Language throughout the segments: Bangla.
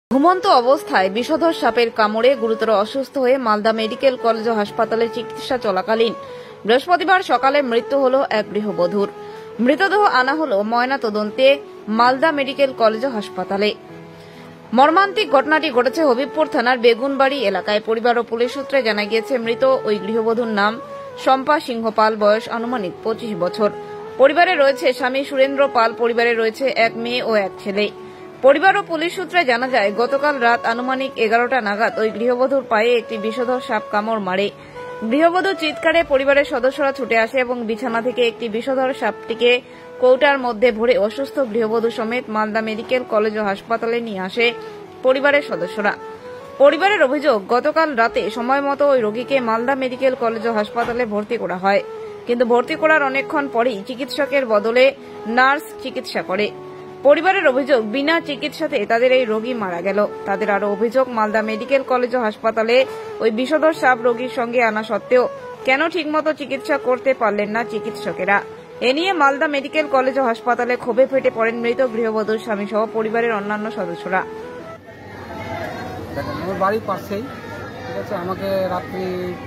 ঘুমন্ত অবস্থায় বিষধর সাপের কামড়ে গুরুতর অসুস্থ হয়ে মালদা মেডিকেল কলেজ ও হাসপাতালে চিকিৎসা চলাকালীন বৃহস্পতিবার সকালে মৃত্যু হল এক গৃহবধূর। মৃতদেহ আনা হল ময়না তদন্তে মালদা মেডিকেল কলেজ ও হাসপাতালে। মর্মান্তিক ঘটনাটি ঘটেছে হবিবপুর থানার বেগুনবাড়ি এলাকায়। পরিবার ও পুলিশ সূত্রে জানা গিয়েছে, মৃত ওই গৃহবধূর নাম শম্পা সিংহ পাল, বয়স আনুমানিক 25 বছর। পরিবারে রয়েছে স্বামী সুরেন্দ্র পাল, পরিবারে রয়েছে এক মেয়ে ও এক ছেলে। পরিবার ও পুলিশ সূত্রে জানা যায়, গতকাল রাত আনুমানিক 11টা নাগাদ ওই গৃহবধূর পায়ে একটি বিষধর সাপ কামড় মারে। গৃহবধূর চিৎকারে পরিবারের সদস্যরা ছুটে আসে এবং বিছানা থেকে একটি বিষধর সাপটিকে কৌটার মধ্যে ভরে অসুস্থ গৃহবধূ সমেত মালদা মেডিকেল কলেজ ও হাসপাতালে নিয়ে আসে পরিবারের সদস্যরা। পরিবারের অভিযোগ, গতকাল রাতে সময় মতো ওই রোগীকে মালদা মেডিকেল কলেজ ও হাসপাতালে ভর্তি করা হয়, কিন্তু ভর্তি করার অনেকক্ষণ পরেই চিকিৎসকের বদলে নার্স চিকিৎসা করে। পরিবারের অভিযোগ, বিনা চিকিৎসাতে তাদের এই রোগী মারা গেল। তাদের আরো অভিযোগ, মালদা মেডিকেল কলেজ ও হাসপাতালে ওই বিষধর সাপ রোগীর সঙ্গে আনা সত্ত্বেও কেন ঠিকমতো চিকিৎসা করতে পারলেন না চিকিৎসকেরা। এ নিয়ে মালদা মেডিকেল কলেজ ও হাসপাতালে ক্ষোভে ফেটে পড়েন মৃত গৃহবধূর স্বামী সহ পরিবারের অন্যান্য সদস্যরা। আমার বাড়ির পাশেই, ঠিক আছে, আমাকে রাত্রি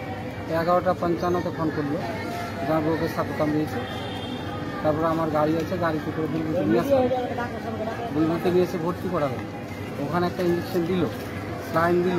11:55 ফোন করলো, যার বউকে সাপে কামড়িয়েছে। তারপরে আমার গাড়ি আছে, গাড়িতে করে বুলবুতে নিয়ে আসলাম। বুলবুতে নিয়ে এসে ভর্তি করা হলো। ওখানে একটা ইঞ্জেকশন দিল, স্লাইন দিল।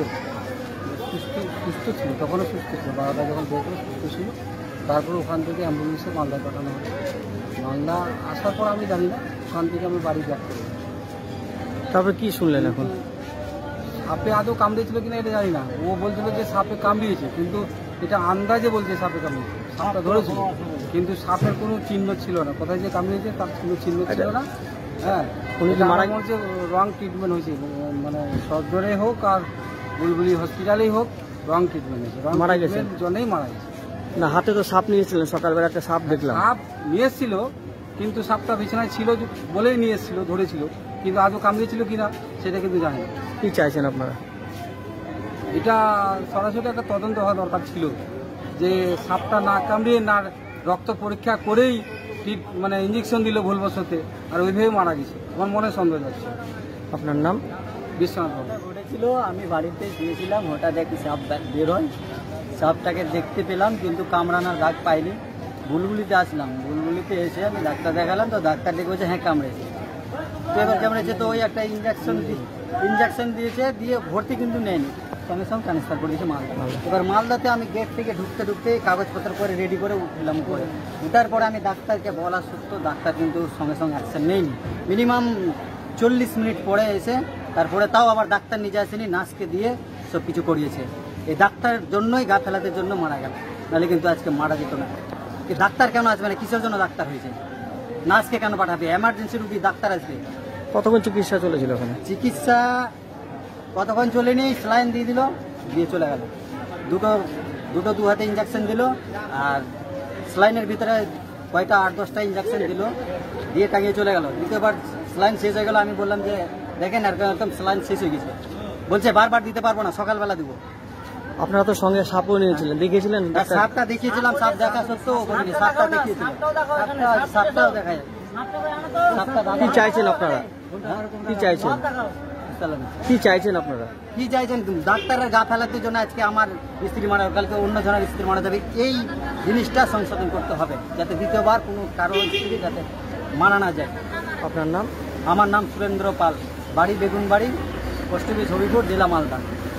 সুস্থ ছিল, তখনও সুস্থ ছিল, 12টা যখন দেখলো সুস্থ ছিল। তারপরে ওখান থেকে অ্যাম্বুলেন্সে মালদায় পাঠানো হলো। মালদা আসার পর আমি জানি না, ওখান থেকে আমি বাড়ি ব্যাক করি। তারপরে কি শুনলেন এখন? সাপে আদৌ কামড়িয়েছিল কিনা এটা জানি না। ও বলছিল যে সাপে কামড়িয়েছে, কিন্তু এটা আন্দাজে বলছে সাপে কামড়িয়েছে। সাপটা ধরেছিল, কিন্তু সাপের কোনো চিহ্ন ছিল না। কোথায় যে কামড়িয়েছে তার কোনো চিহ্ন ছিল না। হ্যাঁ, মারা গেছে, রং ট্রিটমেন্ট হয়েছে, মানে সদরে হোক আর বুলবুলি হসপিটালেই হোক, রং ট্রিটমেন্ট হয়েছে। মারা গেছে জন্যই মারা গেছে। না, হাতে তো সাপ নিয়েছিলেন, সকালবেলা একটা সাপ দেখলাম। সাপ নিয়ে এসেছিল, কিন্তু সাপটা বিছানায় ছিল বলেই নিয়ে এসেছিল, ধরেছিল, কিন্তু আদৌ কামড়িয়েছিল কিনা সেটা কিন্তু জানি না। কি চাইছেন আপনারা? এটা সরাসরি একটা তদন্ত হওয়া দরকার ছিল, যে সাপটা না কামড়িয়ে না রক্ত পরীক্ষা করেই মানে ইঞ্জেকশন দিল ভুলবশতে, আর ওইভাবে মারা গেছে। আমার মনে সন্দেহ যাচ্ছে। আপনার নাম? বিশ্বনাথ ঘটেছিল, আমি বাড়িতে গিয়েছিলাম, হঠাৎ একটি সাপ বের হয়। সাপটাকে দেখতে পেলাম, কিন্তু কামড়ানোর দাগ পাইনি। বুলবুলিতে আসলাম, বুলবুলিতে এসে আমি ডাক্তার দেখালাম, তো ডাক্তার দেখে বলছে হ্যাঁ কামড়েছে। তো এবার কামড়েছে, তো ওই একটা ইঞ্জেকশন দিয়েছে, দিয়ে ভর্তি কিন্তু নেয়নি, সঙ্গে সঙ্গে ট্রান্সফার করে দিয়েছে মালদা। এবার মালদাতে আমি গেট থেকে ঢুকতে কাগজপত্র করে রেডি করে উঠলাম। করে উঠার পরে আমি ডাক্তারকে বলা সত্ত্বেও ডাক্তার কিন্তু সঙ্গে সঙ্গে অ্যাকশন নেয়নি। মিনিমাম 40 মিনিট পরে এসে তারপরে তাও আবার ডাক্তার নিজে আসেনি, নার্সকে দিয়ে সব কিছু করিয়েছে। এই ডাক্তারের জন্যই গা ফেলাতের জন্য মারা গেল, নাহলে কিন্তু আজকে মারা যেত না। ডাক্তার কেন আসবে না? কিসের জন্য ডাক্তার হয়েছে? নার্সকে কেন পাঠাবে? এমার্জেন্সি রুগী, ডাক্তার আসবে। কতক্ষণ চিকিৎসা চলেছিল ওখানে? চিকিৎসা কতক্ষণ চলেনি, স্যালাইন দিয়ে দিল, দিয়ে চলে গেল। দুটো দু হাতে ইঞ্জেকশন দিল, আর স্যালাইনের ভিতরে কয়টা 8-10টা ইঞ্জেকশন দিল, দিয়ে টাঙিয়ে চলে গেল। দ্বিতীয়বার স্যালাইন শেষ হয়ে গেল, আমি বললাম যে দেখেন এরকম স্যালাইন শেষ হয়ে গেছে। বলছে বারবার দিতে পারবো না, সকালবেলা দিব। আপনারা তো সঙ্গে সাপও নিয়েছিলেন, দেখিয়েছিলেন? সাপটা দেখিয়েছিলাম, সাপ দেখা সত্ত্বেও সাপটা দেখিয়েছিলাম, সাপটাও দেখা যায়। কি চাইছেন আপনারা? কি চাইছেন? কি চাইছেন আপনারা? কি চাইছেন? ডাক্তারের গা ফেলাতে জন্য আজকে আমার স্ত্রী মারা, কালকে অন্য জনের স্ত্রী মারা যাবে। এই জিনিসটা সংশোধন করতে হবে, যাতে দ্বিতীয়বার কোনো কারো স্ত্রী যাতে মারা না যায়। আপনার নাম? আমার নাম সুরেন্দ্র পাল, বাড়ি বেগুনবাড়ি, পোস্ট অফিস হবিপুর, জেলা মালদা।